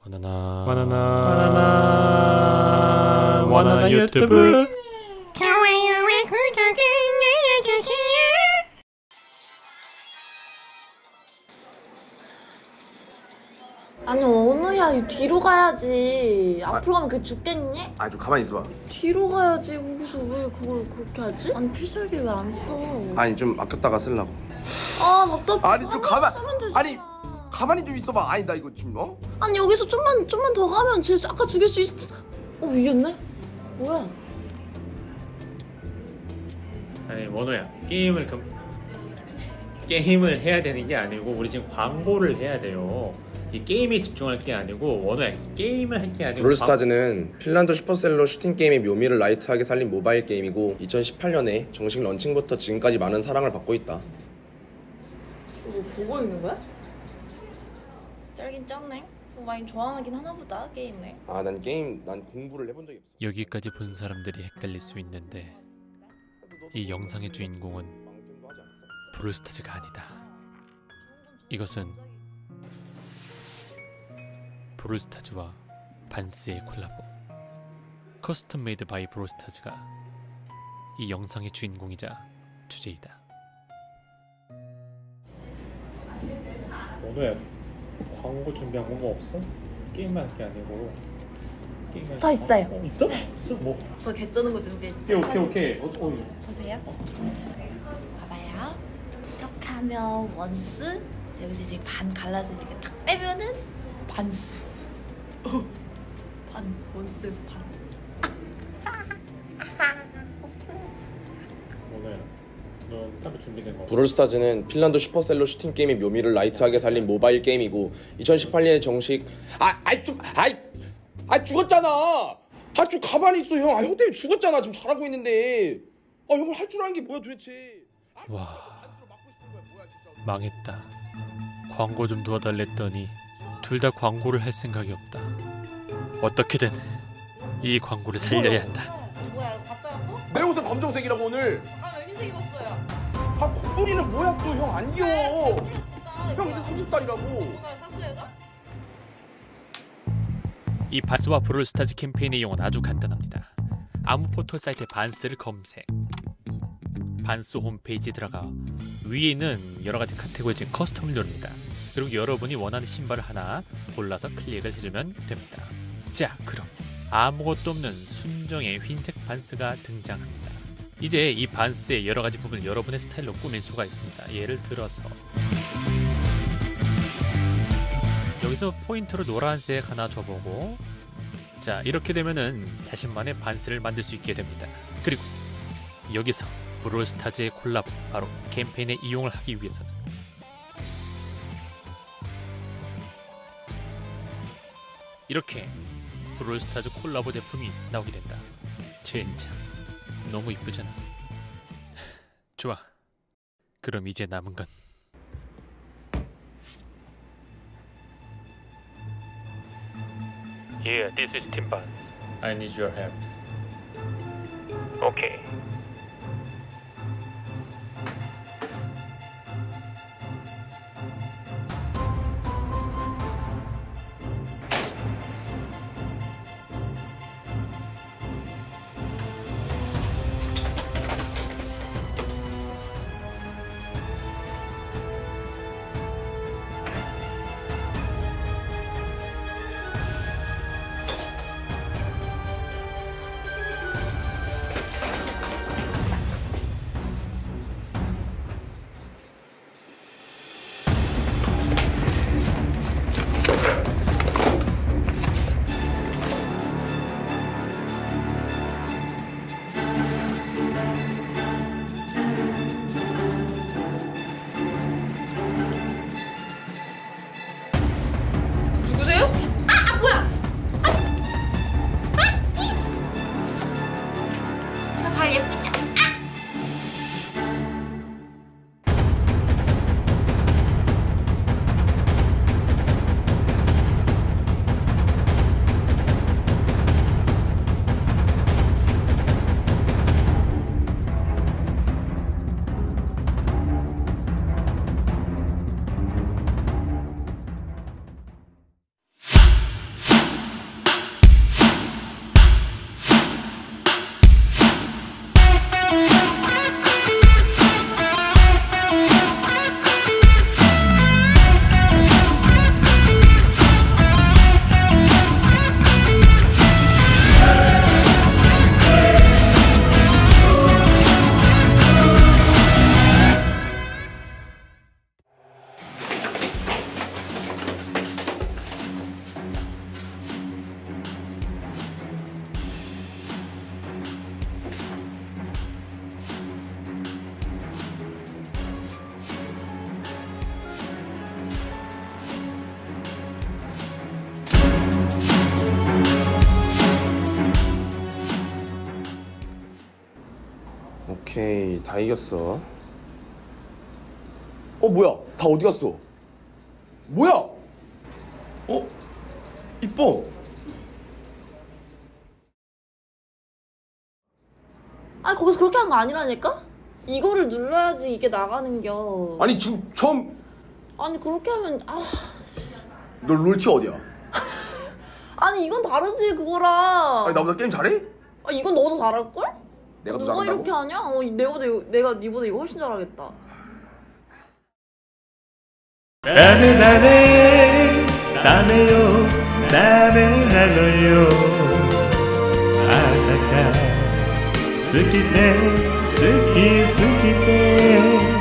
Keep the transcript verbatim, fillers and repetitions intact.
바나나 바나나 바나나 바나나 유튜브 좋아요와 구독을 눌러주세요. 아니 원우야 뒤로 가야지. 앞으로 가면 그 죽겠니? 아니 좀 가만히 있어봐. 뒤로 가야지. 거기서 왜 그걸 그렇게 하지? 아니 피셜기 왜 안 써? 아니 좀 아꼈다가 쓰려고. 아 맞다. 아니 좀 가만. 쓰면 되잖아. 아니 가만히 좀 있어봐. 아니 나 이거 지금 어? 아니 여기서 좀만 좀만 더 가면 쟤 아까 죽일 수 있. 어 이겼네? 뭐야? 아니 원호야 게임을 금... 게임을 해야 되는 게 아니고 우리 지금 광고를 해야 돼요. 이 게임에 집중할 게 아니고 원호야 게임을 할 게 아니고 브롤스타즈는 핀란드 슈퍼셀러 슈팅 게임의 묘미를 라이트하게 살린 모바일 게임이고 이천십팔 년에 정식 런칭부터 지금까지 많은 사랑을 받고 있다. 너 뭐 보고 있는 거야? 쩔긴 쩔네. 너 많이 좋아하긴 하나 보다 게임을. 아 난 게임 난 공부를 해본 적이 없어. 여기까지 본 사람들이 헷갈릴 수 있는데 이 영상의 주인공은 브롤스타즈가 아니다. 이것은 브롤스타즈와 반스의 콜라보 커스텀 메이드 바이 브롤스타즈가 이 영상의 주인공이자 주제이다. 원호야 광고 준비한 거 없어? 게임만 할 게 아니고 게임만 저 있어요. 어, 있어? 있어? 뭐? 저 개 쩌는 거 준비했죠. 오케이 오케이 오케이 어, 어. 보세요. 봐봐요. 이렇게 하면 원스, 여기서 이제 반 갈라서 이렇게 딱 빼면은 반스. 반 원스에서 반. 원호야 너 따로 준비된 거 브롤스타즈는 핀란드 슈퍼셀러 슈팅 게임의 묘미를 라이트하게 살린 모바일 게임이고 이천십팔 년에 정식 아 아이 좀 아이 아 죽었잖아. 아 좀 가만히 있어 형. 아 형 때문에 죽었잖아. 지금 잘하고 있는데. 아 형을 할 줄 아는 게 뭐야 도대체. 와 망했다. 광고 좀 도와달랬더니 둘 다 광고를 할 생각이 없다. 어떻게든 이 광고를 살려야 한다. 뭐야 이거 가짜라고? 내 옷은 검정색이라고 오늘. 아 왜 흰색 입었어요? 아 콧소리는 뭐야 또 형 안 귀여워. 진짜. 형 이제 서른 살이라고. 오늘 샀어요 나? 이 반스와 브롤스타즈 캠페인의 내용은 아주 간단합니다. 아무 포털 사이트에 반스를 검색. 반스 홈페이지에 들어가 위에 있는 여러가지 카테고리 중 커스텀을 누릅니다. 그리고 여러분이 원하는 신발을 하나 골라서 클릭을 해주면 됩니다. 자 그럼 아무것도 없는 순정의 흰색 반스가 등장합니다. 이제 이 반스의 여러가지 부분을 여러분의 스타일로 꾸밀 수가 있습니다. 예를 들어서 여기서 포인트로 노란색 하나 줘보고, 자 이렇게 되면은 자신만의 반스를 만들 수 있게 됩니다. 그리고 여기서 브롤스타즈의 콜라보, 바로 캠페인에 이용을 하기 위해서는 이렇게 브롤스타즈 콜라보 제품이 나오게 된다. 진짜 너무 이쁘잖아. 좋아, 그럼 이제 남은 건 Yeah, this is Tim Ban. I need your help. Okay. 오케이, 다 이겼어. 어, 뭐야? 다 어디 갔어? 뭐야? 어? 이뻐. 아니 거기서 그렇게 한 거 아니라니까? 이거를 눌러야지 이게 나가는겨. 아니 지금 처음. 아니 그렇게 하면 아. 너 롤티 어디야? 아니 이건 다르지 그거랑. 아니 나보다 게임 잘해? 아 이건 너도 잘할걸? 내가 더 누가 잘한다고? 이렇게 하냐? 어, 내가 내, 내가 니보다 이거 훨씬 잘하겠다. 다음에 다음에 다음에요 다음에 나눠요 아나가好きで好き好きで